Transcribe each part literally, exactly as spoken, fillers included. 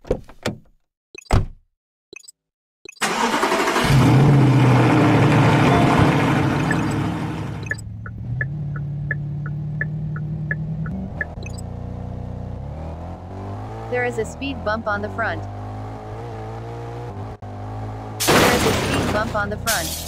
There is a speed bump on the front. There is a speed bump on the front.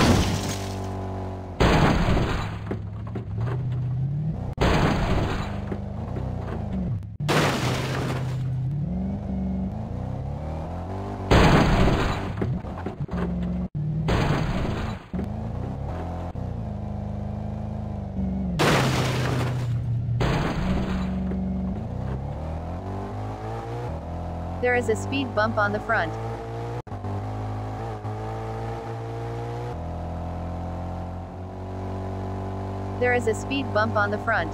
There is a speed bump on the front. There is a speed bump on the front.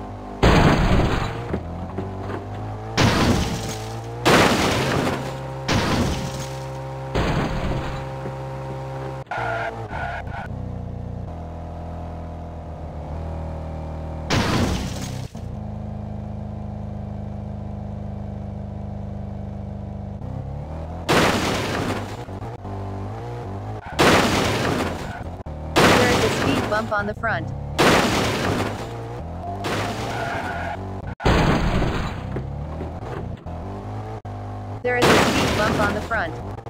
There is a speed bump on the front. There is a speed bump on the front.